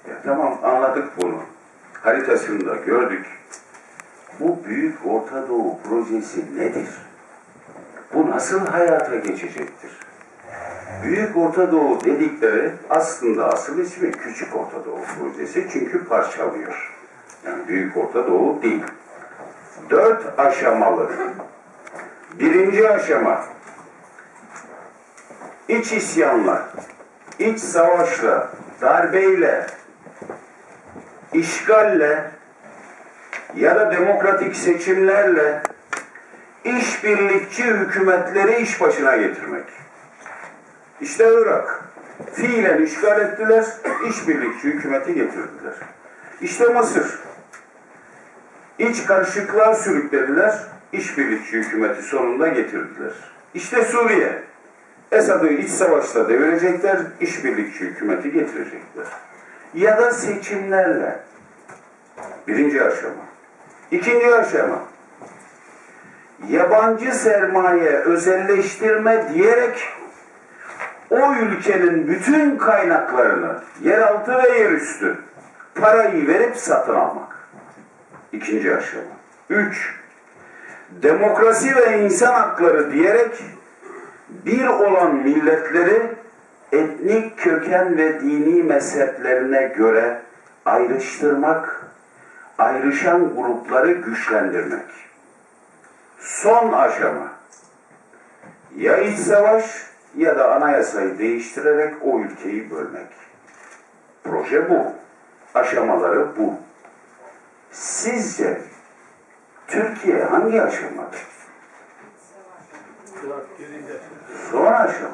Ya tamam, anladık bunu. Haritasında gördük. Bu Büyük Orta Doğu projesi nedir? Bu nasıl hayata geçecektir? Büyük Orta Doğu dedikleri aslında asıl ismi Küçük Orta Doğu projesi, çünkü parçalıyor. Yani Büyük Orta Doğu değil. 4 aşamalı. Birinci aşama, iç isyanla, iç savaşla, darbeyle, işgalle ya da demokratik seçimlerle işbirlikçi hükümetleri iş başına getirmek. İşte Irak. Fiilen işgal ettiler, işbirlikçi hükümeti getirdiler. İşte Mısır. İç karışıklığa sürüklediler, işbirlikçi hükümeti sonunda getirdiler. İşte Suriye. Esad'ı iç savaşla devirecekler, işbirlikçi hükümeti getirecekler. Ya da seçimlerle. Birinci aşama. İkinci aşama, yabancı sermaye özelleştirme diyerek o ülkenin bütün kaynaklarını, yeraltı ve yerüstü, parayı verip satın almak. İkinci aşama. 3. Demokrasi ve insan hakları diyerek bir olan milletleri etnik köken ve dini mezheplerine göre ayrıştırmak, ayrışan grupları güçlendirmek. Son aşama, ya iç savaş ya da anayasayı değiştirerek o ülkeyi bölmek. Proje bu. Aşamaları bu. Sizce Türkiye hangi aşamada? Son aşama.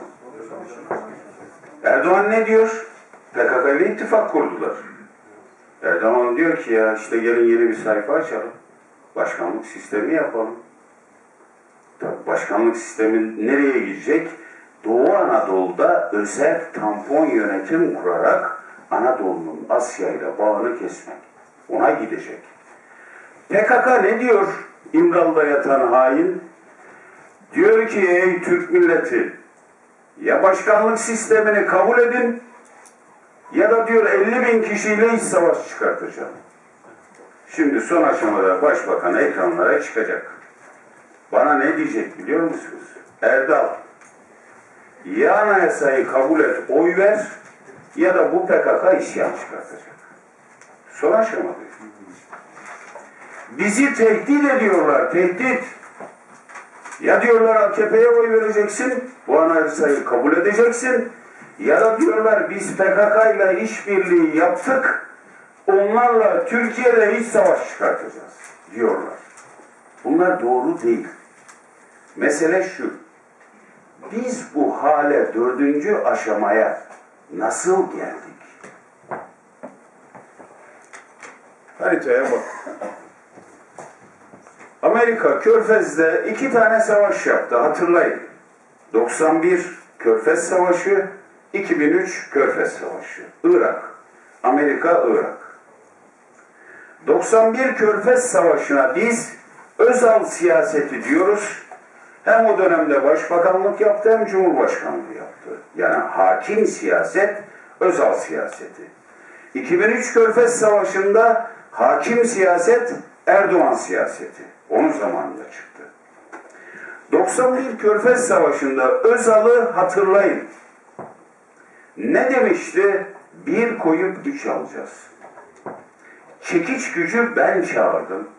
Erdoğan ne diyor? PKK ile ittifak kurdular. Erdoğan diyor ki ya işte gelin yeni bir sayfa açalım. Başkanlık sistemi yapalım. Tabii başkanlık sistemi nereye gidecek? Doğu Anadolu'da özel tampon yönetim kurarak Anadolu'nun Asya ile bağını kesmek. Ona gidecek. PKK ne diyor İmralı'da yatan hain? Diyor ki ey Türk milleti, ya başkanlık sistemini kabul edin ya da diyor 50.000 kişiyle iç savaş çıkartacağım. Şimdi son aşamada başbakan ekranlara çıkacak. Bana ne diyecek biliyor musunuz? Erdal, ya anayasayı kabul et, oy ver ya da bu PKK isyan çıkartacak. Son aşamada. Bizi tehdit ediyorlar, tehdit. Ya diyorlar AKP'ye oy vereceksin, bu anayasayı kabul edeceksin, ya da diyorlar biz PKK ile işbirliği yaptık, onlarla Türkiye'de iç savaş çıkartacağız diyorlar. Bunlar doğru değil. Mesele şu, biz bu hale 4. aşamaya nasıl geldik? Haritaya bak. Amerika Körfez'de 2 tane savaş yaptı, hatırlayın. 91 Körfez Savaşı, 2003 Körfez Savaşı. Irak. Amerika, Irak. 91 Körfez Savaşı'na biz Özal siyaseti diyoruz. Hem o dönemde başbakanlık yaptı hem cumhurbaşkanlığı yaptı. Yani hakim siyaset, Özal siyaseti. 2003 Körfez Savaşı'nda hakim siyaset, Erdoğan siyaseti. Onun zamanında çıktı. 91 Körfez Savaşı'nda Özal'ı hatırlayın. Ne demişti? 1 koyup 3 alacağız. Çekiç gücü ben çağırdım.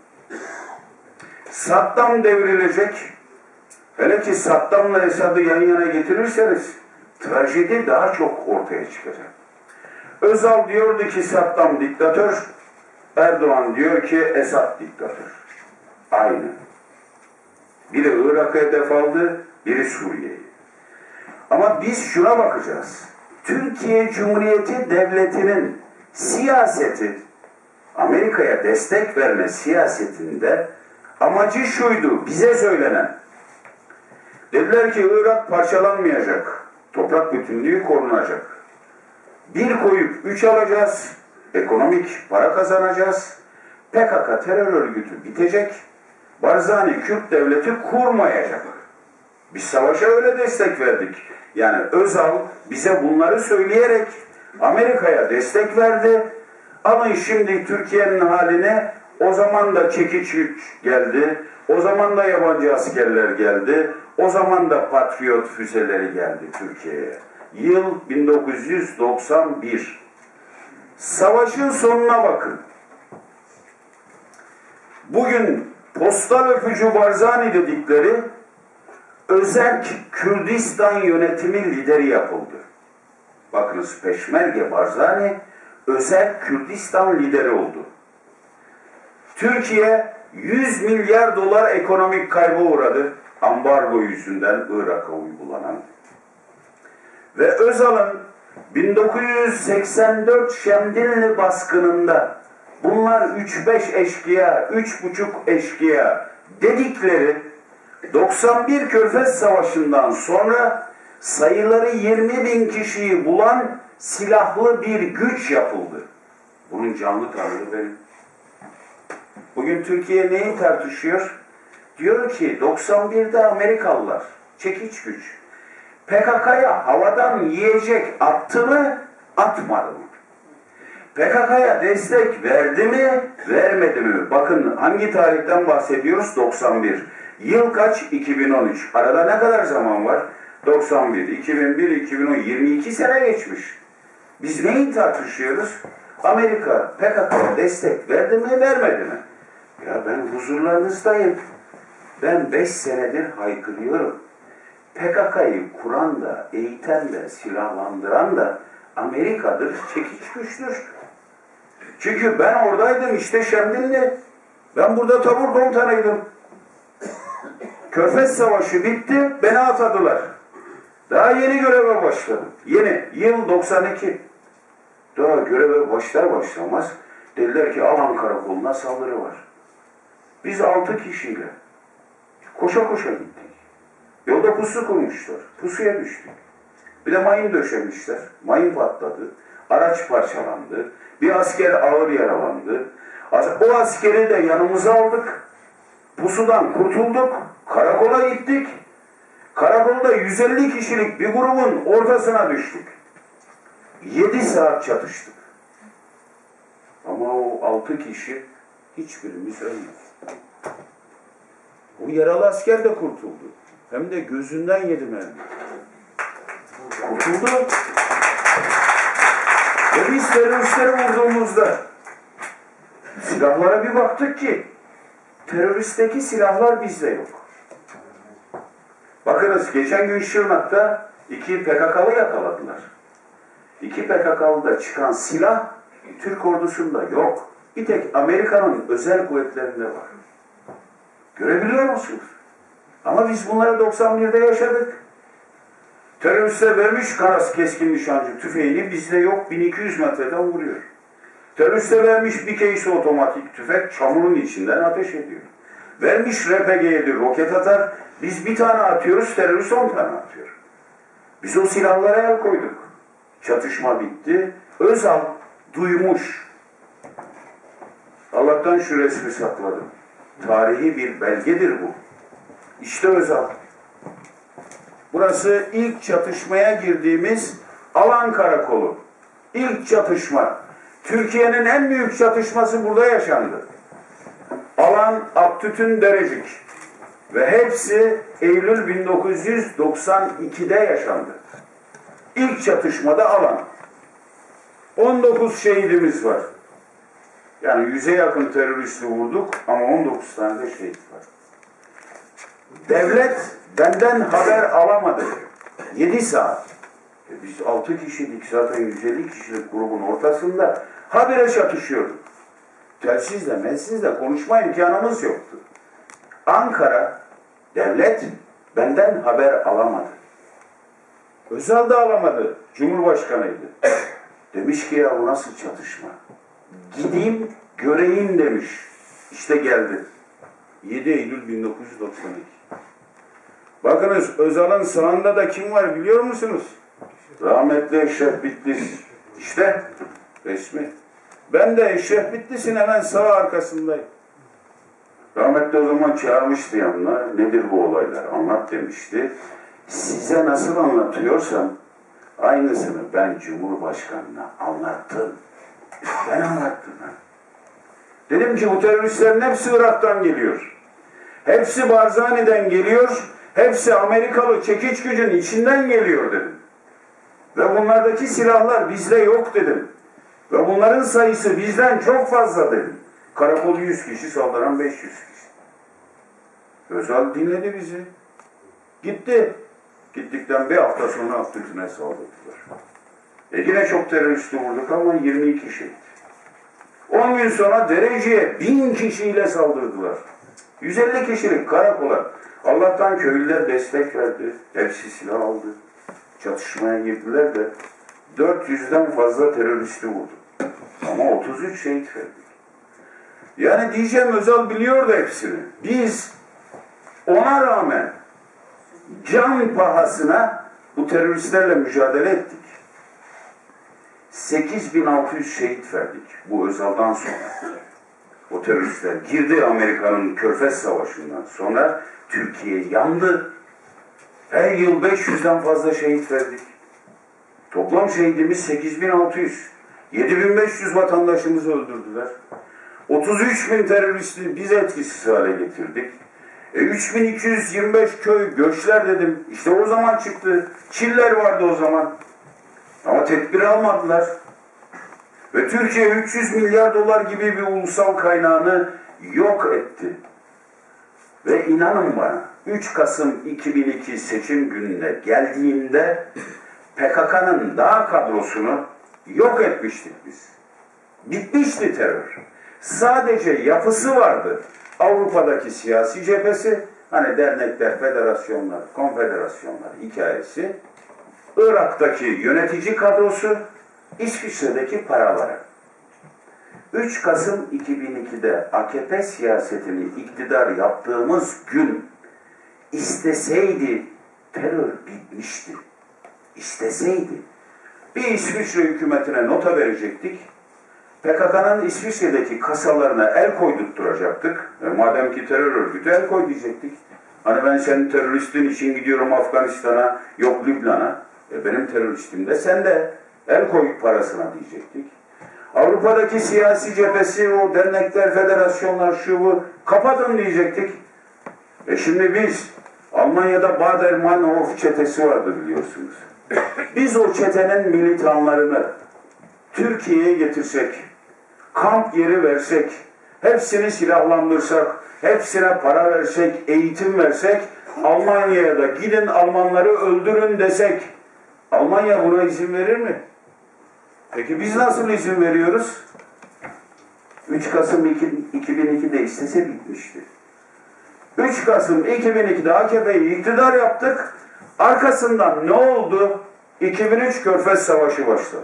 Saddam devrilecek. Hele ki Saddam'la Esad'ı yan yana getirirseniz trajedi daha çok ortaya çıkacak. Özal diyordu ki Saddam diktatör, Erdoğan diyor ki Esad diktatör. Aynı. Biri Irak'ı hedef aldı, biri Suriye'yi. Ama biz şuna bakacağız. Türkiye Cumhuriyeti Devleti'nin siyaseti, Amerika'ya destek verme siyasetinde amacı şuydu, bize söylenen. Dediler ki Irak parçalanmayacak, toprak bütünlüğü korunacak. 1 koyup 3 alacağız, ekonomik para kazanacağız, PKK terör örgütü bitecek, Barzani Kürt devleti kurmayacak. Biz savaşa öyle destek verdik. Yani Özal bize bunları söyleyerek Amerika'ya destek verdi. Alın şimdi Türkiye'nin haline, o zaman da çekiç güç geldi, o zaman da yabancı askerler geldi, o zaman da Patriot füzeleri geldi Türkiye'ye. Yıl 1991. Savaşın sonuna bakın. Bugün postal öpücü Barzani dedikleri Özerk Kürdistan yönetimi lideri yapıldı. Bakınız, Peşmerge Barzani Özerk Kürdistan lideri oldu. Türkiye 100 milyar dolar ekonomik kayba uğradı. Ambargo yüzünden Irak'a uygulanan. Ve Özal'ın 1984 Şemdinli baskınında bunlar 3-5 eşkıya, 3,5 eşkıya dedikleri 91 Körfez Savaşı'ndan sonra sayıları 20.000 kişiyi bulan silahlı bir güç yapıldı. Bunun canlı tanığı benim. Bugün Türkiye neyi tartışıyor? Diyor ki 91'de Amerikalılar, çekiç güç, PKK'ya havadan yiyecek attı mı, atmadı mı? PKK'ya destek verdi mi, vermedi mi? Bakın hangi tarihten bahsediyoruz? 91. Yıl kaç? 2013. Arada ne kadar zaman var? 91, 2001, 2010, 22 sene geçmiş. Biz neyi tartışıyoruz? Amerika PKK'ya destek verdi mi, vermedi mi? Ya ben huzurlarınızdayım. Ben 5 senedir haykırıyorum. PKK'yı kuran da, eğiten de, silahlandıran da Amerika'dır, çekiç güçtür. Çünkü ben oradaydım işte Şemdinli. Ben burada tabur komutanıydım. Körfez Savaşı bitti, beni atadılar. Daha yeni göreve başladım. Yeni, yıl 92. Daha göreve başlar başlamaz dediler ki Alan Karakolu'na saldırı var. Biz 6 kişiyle koşa koşa gittik. Yolda pusu kurmuşlar. Pusuya düştük. Bir de mayın döşemişler. Mayın patladı. Araç parçalandı. Bir asker ağır yaralandı. O askeri de yanımıza aldık. Pusudan kurtulduk. Karakola gittik. Karakolda 150 kişilik bir grubun ortasına düştük. 7 saat çatıştık. Ama o 6 kişi hiçbirimiz ölmedi. O yaralı asker de kurtuldu. Hem de gözünden yedi mermi. Kurtuldu. Ve biz teröristleri vurduğumuzda silahlara bir baktık ki teröristteki silahlar bizde yok. Bakınız geçen gün Şırnak'ta 2 PKK'lı yakaladılar. 2 PKK'lıda çıkan silah Türk ordusunda yok. Bir tek Amerika'nın özel kuvvetlerinde var. Görebiliyor musunuz? Ama biz bunları 91'de yaşadık. Teröristler vermiş Karas keskin nişancı tüfeğini, bizde yok, 1200 metreden vuruyor. Teröristler vermiş bir case otomatik tüfek, çamurun içinden ateş ediyor. Vermiş RPG-7 roket atar, biz bir tane atıyoruz, terörist 10 tane atıyor. Biz o silahlara el koyduk. Çatışma bitti. Özal duymuş. Allah'tan şu resmi sakladım. Tarihi bir belgedir bu. İşte Özal. Burası ilk çatışmaya girdiğimiz Alan Karakolu. İlk çatışma. Türkiye'nin en büyük çatışması burada yaşandı. Alan, Abtütün, Derecik. Ve hepsi Eylül 1992'de yaşandı. İlk çatışmada Alan. 19 şehidimiz var. Yani 100'e yakın teröristi vurduk ama 19 tane de şehit var. Devlet benden haber alamadı. 7 saat. Biz 6 kişilik, zaten 150 kişilik grubun ortasında habire çatışıyorduk. Telsizle, melsizle konuşma imkanımız yoktu. Ankara, devlet benden haber alamadı. Özal da alamadı. Cumhurbaşkanıydı. Demiş ki ya bu nasıl çatışma? Gideyim, göreyim demiş. İşte geldi. 7 Eylül 1992. Bakınız Özal'ın sağında da kim var biliyor musunuz? Rahmetli Eşref Bitlis. İşte resmi. Ben de Eşref Bitlis'in hemen sağ arkasındayım. Rahmetli o zaman çağırmıştı yanına. Nedir bu olaylar? Anlat demişti. Size nasıl anlatıyorsam aynısını ben Cumhurbaşkanı'na anlattım. Ben anlattım. Dedim ki bu teröristlerin hepsi Irak'tan geliyor. Hepsi Barzani'den geliyor. Hepsi Amerikalı çekiç gücün içinden geliyor dedim. Ve bunlardaki silahlar bizde yok dedim. Ve bunların sayısı bizden çok fazla dedim. Karakolu 100 kişi, saldıran 500 kişi. Özal dinledi bizi. Gitti. Gittikten bir hafta sonra Aktürk'üne saldırdılar. Yine çok teröristi vurduk ama 22 şehit. 10 gün sonra Derece'ye 1000 kişiyle saldırdılar. 150 kişilik karakola. Allah'tan köylüler destek verdi. Hepsi silah aldı. Çatışmaya girdiler de 400'den fazla teröristi vurdu. Ama 33 şehit verdik. Yani diyeceğim Özal biliyordu hepsini. Biz ona rağmen can pahasına bu teröristlerle mücadele ettik. 8600 şehit verdik bu Özal'dan sonra. O teröristler girdi Amerika'nın Körfez Savaşı'ndan sonra Türkiye yandı. Her yıl 500'den fazla şehit verdik. Toplam şehidimiz 8600. 7500 vatandaşımızı öldürdüler. 33.000 teröristi biz etkisiz hale getirdik. 3225 köy göçler dedim. İşte o zaman çıktı. Çiller vardı o zaman. Ama tedbir almadılar. Ve Türkiye 300 milyar dolar gibi bir ulusal kaynağını yok etti. Ve inanın bana 3 Kasım 2002 seçim gününe geldiğinde PKK'nın dağ kadrosunu yok etmiştik biz. Bitmişti terör. Sadece yapısı vardı. Avrupa'daki siyasi cephesi, hani dernekler, federasyonlar, konfederasyonlar hikayesi, Irak'taki yönetici kadrosu, İsviçre'deki paraları. 3 Kasım 2002'de AKP siyasetini iktidar yaptığımız gün isteseydi terör bitmişti. İsteseydi. Bir İsviçre hükümetine nota verecektik. PKK'nın İsviçre'deki kasalarına el koydurtturacaktık. Madem ki terör örgütü el koy diyecektik. Hani ben senin teröristin için gidiyorum Afganistan'a, yok Lübnan'a. Benim teröristim de sen de el koy parasına diyecektik. Avrupa'daki siyasi cephesi, o dernekler, federasyonlar, şu bu kapatın diyecektik. Şimdi biz Almanya'da Baader-Meinhof çetesi vardı biliyorsunuz. Biz o çetenin militanlarını Türkiye'ye getirsek, kamp yeri versek, hepsini silahlandırsak, hepsine para versek, eğitim versek, Almanya'ya da gidin Almanları öldürün desek, Almanya buna izin verir mi? Peki biz nasıl izin veriyoruz? 3 Kasım 2002'de istese bitmişti. 3 Kasım 2002'de AKP'yi iktidar yaptık. Arkasından ne oldu? 2003 Körfez Savaşı başladı.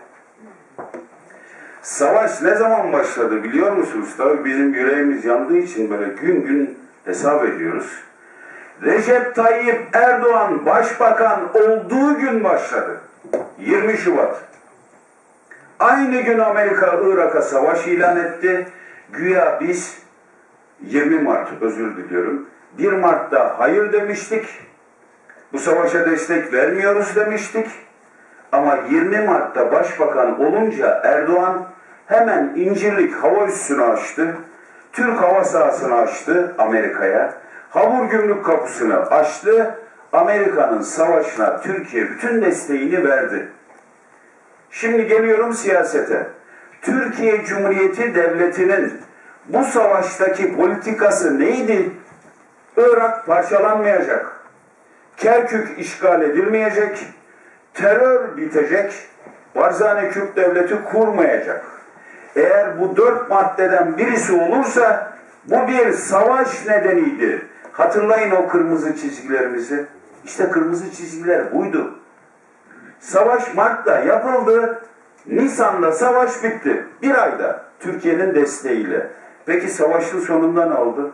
Savaş ne zaman başladı biliyor musunuz? Tabii bizim yüreğimiz yandığı için böyle gün gün hesap ediyoruz. Recep Tayyip Erdoğan başbakan olduğu gün başladı. 20 Şubat. Aynı gün Amerika Irak'a savaş ilan etti. Güya biz 20 Mart özür diliyorum. 1 Mart'ta hayır demiştik. Bu savaşa destek vermiyoruz demiştik. Ama 20 Mart'ta başbakan olunca Erdoğan hemen İncirlik hava üssünü açtı. Türk hava sahasını açtı Amerika'ya. Habur gümrük kapısını açtı. Amerika'nın savaşına Türkiye bütün desteğini verdi. Şimdi geliyorum siyasete. Türkiye Cumhuriyeti Devleti'nin bu savaştaki politikası neydi? Irak parçalanmayacak. Kerkük işgal edilmeyecek. Terör bitecek. Barzani Kürt Devleti kurmayacak. Eğer bu 4 maddeden birisi olursa bu bir savaş nedeniydi. Hatırlayın o kırmızı çizgilerimizi. İşte kırmızı çizgiler buydu. Savaş Mart'ta yapıldı. Nisan'da savaş bitti. Bir ayda Türkiye'nin desteğiyle. Peki savaşın sonunda ne oldu?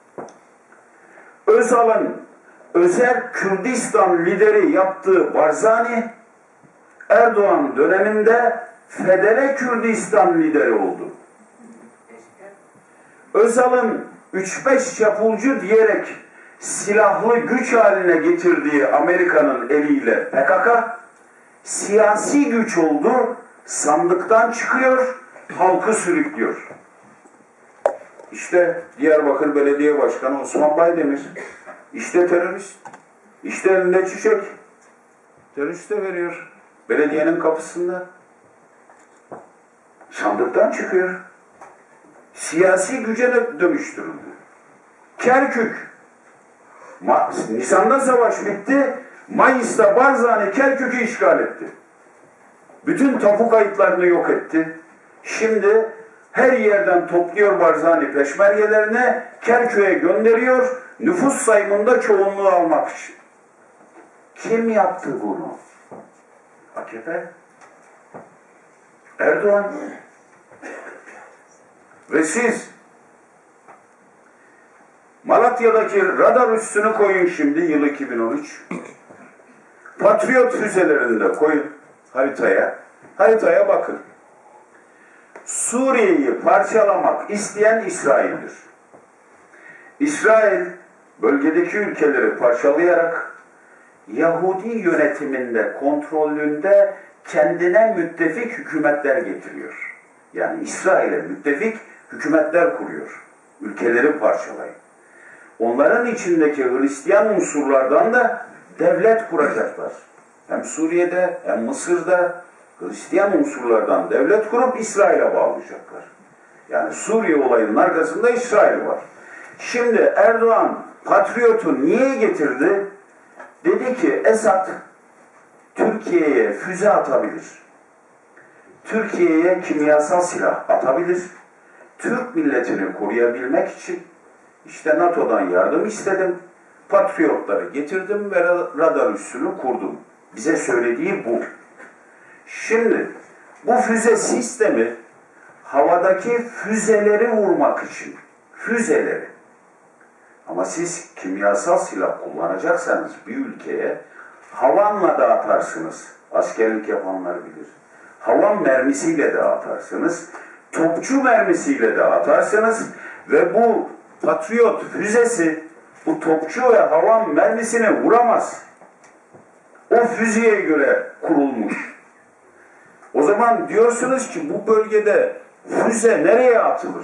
Özal'ın Özel Kürdistan lideri yaptığı Barzani, Erdoğan döneminde Federe Kürdistan lideri oldu. Özal'ın 3-5 çapulcu diyerek silahlı güç haline getirdiği Amerika'nın eliyle PKK, siyasi güç oldu, sandıktan çıkıyor, halkı sürüklüyor. İşte Diyarbakır Belediye Başkanı Osman Baydemir, işte terörist, işte elinde çiçek, teröriste veriyor. Belediyenin kapısında. Sandıktan çıkıyor. Siyasi güce dönüştürüldü. Kerkük. Nisan'da savaş bitti. Mayıs'ta Barzani Kerkük'ü işgal etti. Bütün tapu kayıtlarını yok etti. Şimdi her yerden topluyor Barzani peşmergelerini, Kerkük'e gönderiyor, nüfus sayımında çoğunluğu almak için. Kim yaptı bunu? AKP. Erdoğan. Ve siz Malatya'daki radar üssünü koyun şimdi, yıl 2013. Patriot füzelerini de koyun haritaya. Haritaya bakın. Suriye'yi parçalamak isteyen İsrail'dir. İsrail bölgedeki ülkeleri parçalayarak Yahudi yönetiminde, kontrolünde kendine müttefik hükümetler getiriyor. Yani İsrail'e müttefik hükümetler kuruyor. Ülkeleri parçalayıp. Onların içindeki Hristiyan unsurlardan da devlet kuracaklar. Hem Suriye'de hem Mısır'da Hristiyan unsurlardan devlet kurup İsrail'e bağlayacaklar. Yani Suriye olayının arkasında İsrail var. Şimdi Erdoğan Patriot'u niye getirdi? Dedi ki Esad Türkiye'ye füze atabilir. Türkiye'ye kimyasal silah atabilir. Türk milletini koruyabilmek için işte NATO'dan yardım istedim. Patriotları getirdim ve radar üssünü kurdum. Bize söylediği bu. Şimdi bu füze sistemi havadaki füzeleri vurmak için. Füzeleri. Ama siz kimyasal silah kullanacaksanız bir ülkeye havanla da atarsınız. Askerlik yapanlar bilir. Havan mermisiyle de atarsınız. Topçu mermisiyle de atarsınız. Ve bu Patriot füzesi bu topçu ve havan mermisini vuramaz. O füzeye göre kurulmuş. O zaman diyorsunuz ki bu bölgede füze nereye atılır?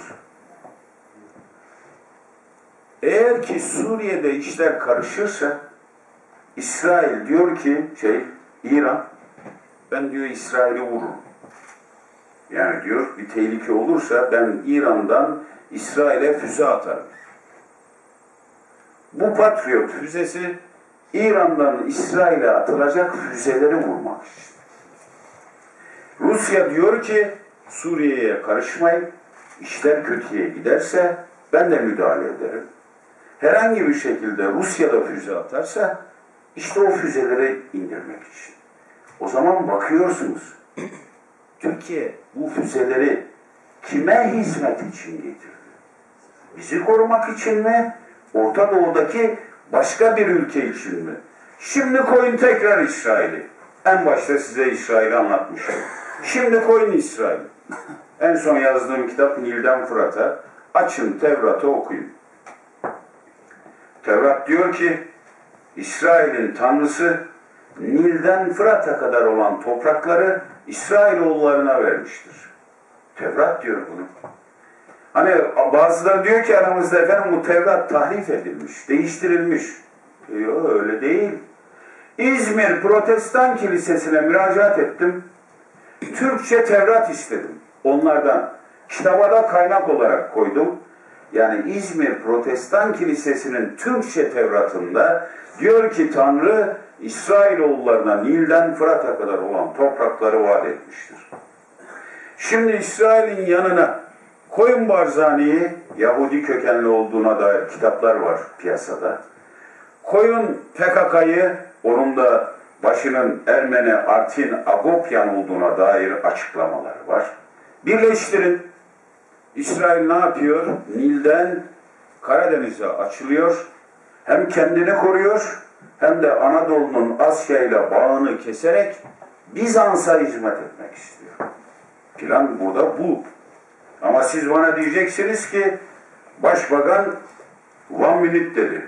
Eğer ki Suriye'de işler karışırsa İsrail diyor ki İran ben diyor İsrail'i vururum. Yani diyor bir tehlike olursa ben İran'dan İsrail'e füze atarım. Bu Patriot füzesi İran'dan İsrail'e atılacak füzeleri vurmak için. Rusya diyor ki Suriye'ye karışmayın, işler kötüye giderse ben de müdahale ederim. Herhangi bir şekilde Rusya'da füze atarsa işte o füzeleri indirmek için. O zaman bakıyorsunuz Türkiye bu füzeleri kime hizmet için getirdi? Bizi korumak için mi? Orta Doğu'daki başka bir ülke için mi? Şimdi koyun tekrar İsrail'i. En başta size İsrail'i anlatmışım. Şimdi koyun İsrail'i. En son yazdığım kitap Nil'den Fırat'a. Açın Tevrat'ı okuyun. Tevrat diyor ki İsrail'in tanrısı Nil'den Fırat'a kadar olan toprakları İsrailoğullarına vermiştir. Tevrat diyor bunu. Hani bazıları diyor ki aramızda efendim bu Tevrat tahrif edilmiş, değiştirilmiş. Yok öyle değil. İzmir Protestan Kilisesi'ne müracaat ettim. Türkçe Tevrat istedim onlardan. Kitaba da kaynak olarak koydum. Yani İzmir Protestan Kilisesi'nin Türkçe Tevrat'ında diyor ki Tanrı İsrailoğullarına Nil'den Fırat'a kadar olan toprakları vaat etmiştir. Şimdi İsrail'in yanına koyun Barzani'yi, Yahudi kökenli olduğuna dair kitaplar var piyasada. Koyun PKK'yı, onun da başının Ermeni Artin Agopyan olduğuna dair açıklamaları var. Birleştirin. İsrail ne yapıyor? Nil'den Karadeniz'e açılıyor. Hem kendini koruyor hem de Anadolu'nun Asya ile bağını keserek Bizans'a hizmet etmek istiyor. Plan burada bu. Ama siz bana diyeceksiniz ki Başbakan one minute dedi.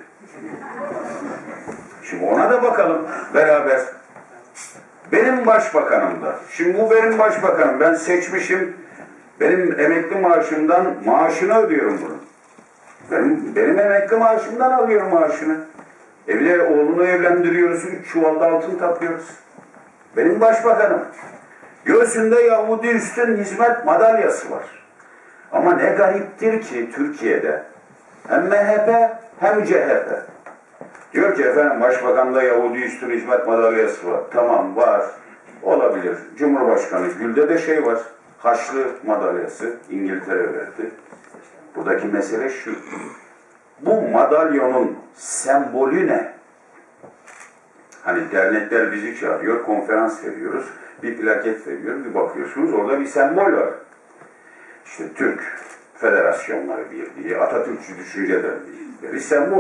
Şimdi ona da bakalım beraber. Benim başbakanım da. Şimdi bu benim başbakanım. Ben seçmişim. Benim emekli maaşımdan maaşını ödüyorum bunu. Benim emekli maaşımdan alıyorum maaşını. Oğlunu evlendiriyoruz, 3 çuvalda altın takıyoruz. Benim başbakanım. Göğsünde Yahudi üstün hizmet madalyası var. Ama ne gariptir ki Türkiye'de hem MHP hem CHP. Diyor ki efendim başbakanda Yahudi üstün hizmet madalyası var. Tamam var. Olabilir. Cumhurbaşkanı Gül'de de şey var. Haçlı madalyası İngiltere verdi. Buradaki mesele şu. Bu madalyonun sembolü ne? Hani dernekler bizi çağırıyor, konferans veriyoruz. Bir plaket veriyor, bir bakıyorsunuz orada bir sembol var. İşte Türk Federasyonları Birliği, Atatürkçü Düşünce Derneği bir sembol.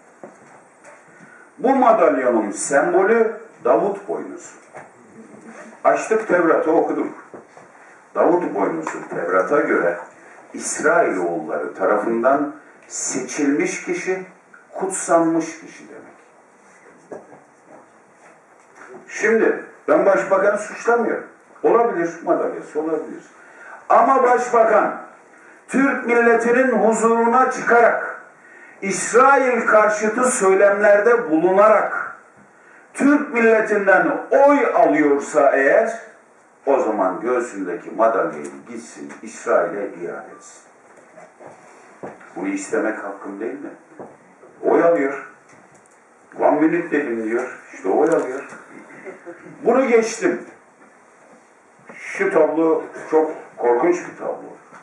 Bu madalyonun sembolü Davut boynuzu. Açtık Tevrat'ı okuduk. Davut boynuzu Tevrat'a göre İsrailoğulları tarafından seçilmiş kişi, kutsanmış kişi demek. Şimdi ben başbakanı suçlamıyorum. Olabilir, madalyası olabilir. Ama başbakan Türk milletinin huzuruna çıkarak İsrail karşıtı söylemlerde bulunarak Türk milletinden oy alıyorsa eğer o zaman göğsündeki madalyayı gitsin İsrail'e iade etsin. Bunu istemek hakkım değil mi? Oy alıyor. One minute dedim diyor. İşte oy alıyor. Bunu geçtim. Şu tablo çok korkunç bir tablo.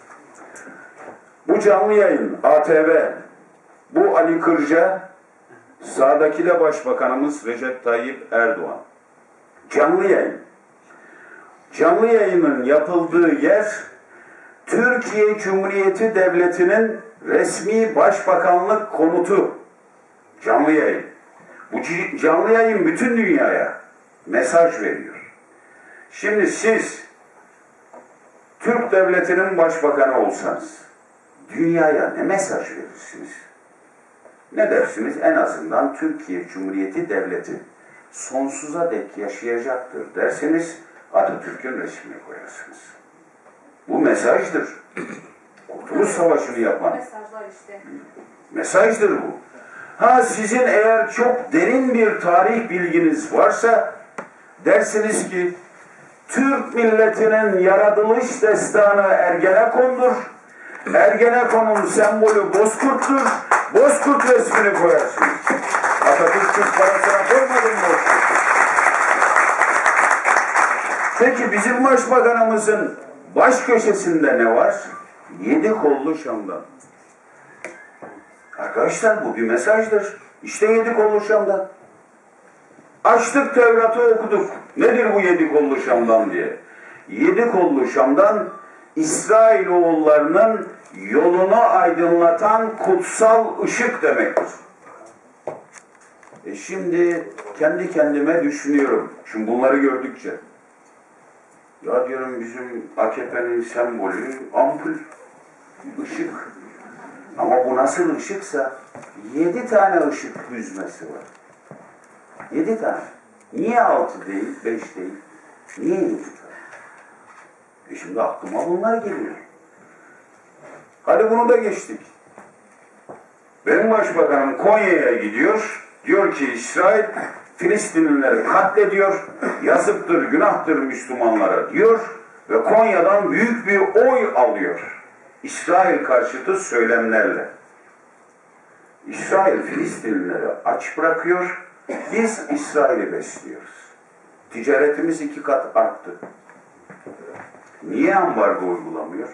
Bu canlı yayın ATV, bu Ali Kırca, sağdaki de Başbakanımız Recep Tayyip Erdoğan. Canlı yayın. Canlı yayının yapıldığı yer Türkiye Cumhuriyeti Devleti'nin resmi başbakanlık konutu. Canlı yayın. Bu canlı yayın bütün dünyaya mesaj veriyor. Şimdi siz Türk Devleti'nin başbakanı olsanız dünyaya ne mesaj verirsiniz? Ne dersiniz? En azından Türkiye Cumhuriyeti Devleti sonsuza dek yaşayacaktır derseniz Atatürk'ün resmini koyarsınız. Bu mesajdır. Kurtuluş Savaşı'nı yapan mesajdır bu. Ha sizin eğer çok derin bir tarih bilginiz varsa dersiniz ki Türk milletinin yaratılış destanı Ergenekon'dur. Ergenekon'un sembolü Bozkurt'tur. Bozkurt resmini koyarsınız. Atatürk Türk parasına koymadın mı? Peki bizim başbakanımızın baş köşesinde ne var? 7 kollu Şam'dan. Arkadaşlar bu bir mesajdır. İşte 7 kollu Şam'dan. Açtık Tevrat'ı okuduk. Nedir bu 7 kollu Şam'dan diye. 7 kollu Şam'dan İsrailoğullarının yolunu aydınlatan kutsal ışık demektir. Şimdi kendi kendime düşünüyorum. Şimdi bunları gördükçe. Ya diyorum bizim AKP'nin sembolü ampul, ışık. Ama bu nasıl ışıksa 7 tane ışık hüzmesi var. 7 tane. Niye 6 değil, 5 değil? Niye 7 tane? Şimdi aklıma bunlar geliyor. Hadi bunu da geçtik. Benim başbakanım Konya'ya gidiyor. Diyor ki İsrail Filistinlileri katlediyor. Yazıktır, günahtır Müslümanlara diyor. Ve Konya'dan büyük bir oy alıyor. İsrail karşıtı söylemlerle. İsrail Filistinlileri aç bırakıyor. Biz İsrail'i besliyoruz. Ticaretimiz 2 kat arttı. Niye ambargo uygulamıyor?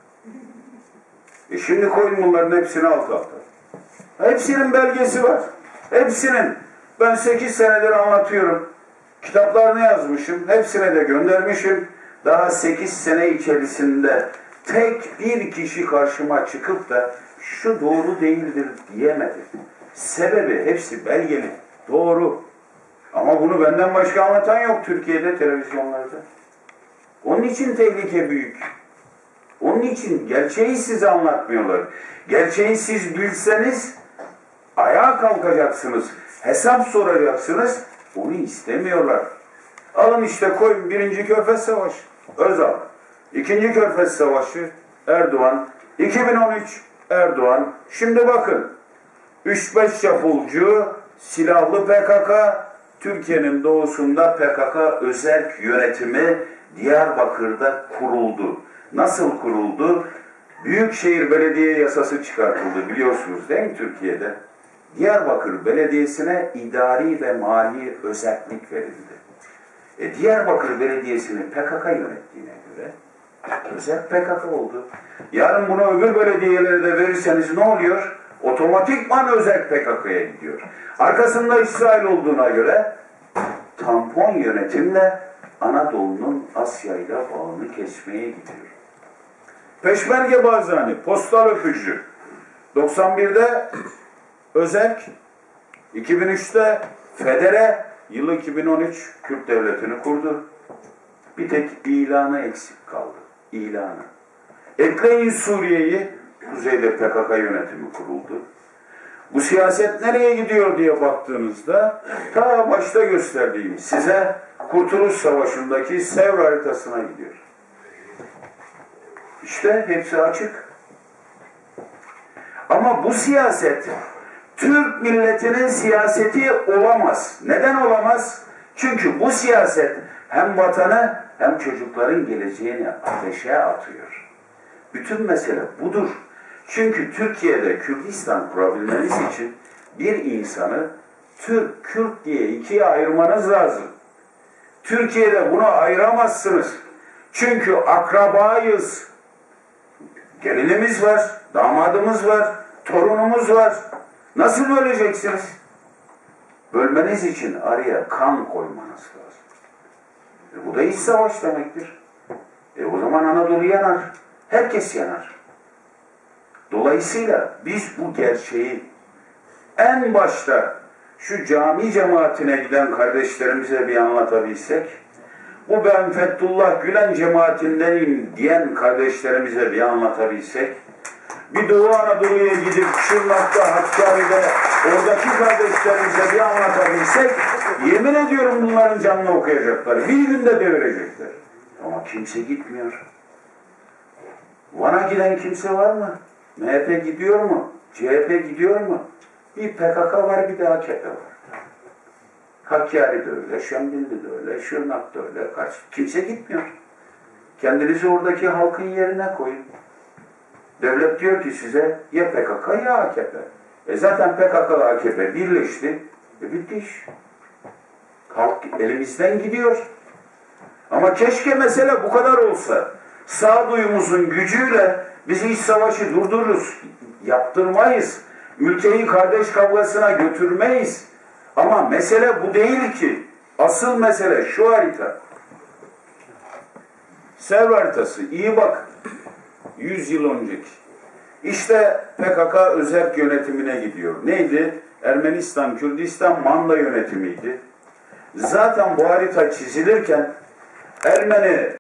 Şimdi koyun bunların hepsini alt alta. Hepsinin belgesi var. Hepsinin. Ben 8 senedir anlatıyorum. Kitaplarını yazmışım. Hepsine de göndermişim. Daha 8 sene içerisinde tek bir kişi karşıma çıkıp da şu doğru değildir diyemedi. Sebebi hepsi belgeli. Doğru. Ama bunu benden başka anlatan yok Türkiye'de televizyonlarda. Onun için tehlike büyük. Onun için gerçeği size anlatmıyorlar. Gerçeği siz bilseniz ayağa kalkacaksınız. Hesap soracaksınız. Onu istemiyorlar. Alın işte koyun 1. Körfez Savaşı. Özal. İkinci Körfez Savaşı Erdoğan, 2013 Erdoğan. Şimdi bakın 3-5 çapulcu, silahlı PKK, Türkiye'nin doğusunda PKK özerk yönetimi Diyarbakır'da kuruldu. Nasıl kuruldu? Büyükşehir Belediye Yasası çıkartıldı biliyorsunuz değil mi Türkiye'de? Diyarbakır Belediyesi'ne idari ve mali özellik verildi. Diyarbakır Belediyesi'ni PKK yönettiğine göre özel PKK oldu. Yarın bunu öbür belediyelere de verirseniz ne oluyor? Otomatikman özel PKK'ya gidiyor. Arkasında İsrail olduğuna göre tampon yönetimle Anadolu'nun Asya'yla bağını kesmeye gidiyor. Peşmerge Barzani, postal öpücü. 91'de özerk, 2003'te federe, yılı 2013 Kürt Devleti'ni kurdu. Bir tek ilanı eksik kaldı. İlanı. Ekleyin Suriye'yi, kuzeyde PKK yönetimi kuruldu. Bu siyaset nereye gidiyor diye baktığınızda ta başta gösterdiğim size Kurtuluş Savaşı'ndaki Sevr haritasına gidiyor. İşte hepsi açık. Ama bu siyaset Türk milletinin siyaseti olamaz. Neden olamaz? Çünkü bu siyaset hem vatanı hem çocukların geleceğini ateşe atıyor. Bütün mesele budur. Çünkü Türkiye'de Kürdistan kurabilmeniz için bir insanı Türk, Kürt diye ikiye ayırmanız lazım. Türkiye'de bunu ayıramazsınız. Çünkü akrabayız. Gelinimiz var, damadımız var, torunumuz var. Nasıl böleceksiniz? Bölmeniz için araya kan koymanız lazım. Bu da iç savaş demektir. O zaman Anadolu yanar. Herkes yanar. Dolayısıyla biz bu gerçeği en başta şu cami cemaatine giden kardeşlerimize bir anlatabilsek, bu ben Fethullah Gülen cemaatindenim diyen kardeşlerimize bir anlatabilsek, bir Doğu Anadolu'ya gidip Şırnak'ta, Hakkari'de oradaki kardeşlerimize bir anlatabilsek, yemin ediyorum bunların canını okuyacaklar. Bir günde devirecekler. Ama kimse gitmiyor. Van'a giden kimse var mı? MHP gidiyor mu? CHP gidiyor mu? Bir PKK var, bir de AKP var. Hakkari de öyle, Şemdinli de öyle, Şırnak da öyle. Kimse gitmiyor. Kendinizi oradaki halkın yerine koyun. Devlet diyor ki size ya PKK ya AKP. Zaten PKK ve AKP birleşti. Bitti iş. Halk elimizden gidiyor. Ama keşke mesele bu kadar olsa. Sağduyumuzun gücüyle biz iç savaşı durdururuz. Yaptırmayız. Ülkeyi kardeş kavgasına götürmeyiz. Ama mesele bu değil ki. Asıl mesele şu harita. Sevr haritası. İyi bak. 100 yıl önceki. İşte PKK özerk yönetimine gidiyor. Neydi? Ermenistan, Kürdistan, Manda yönetimiydi. Zaten bu harita çizilirken Ermeni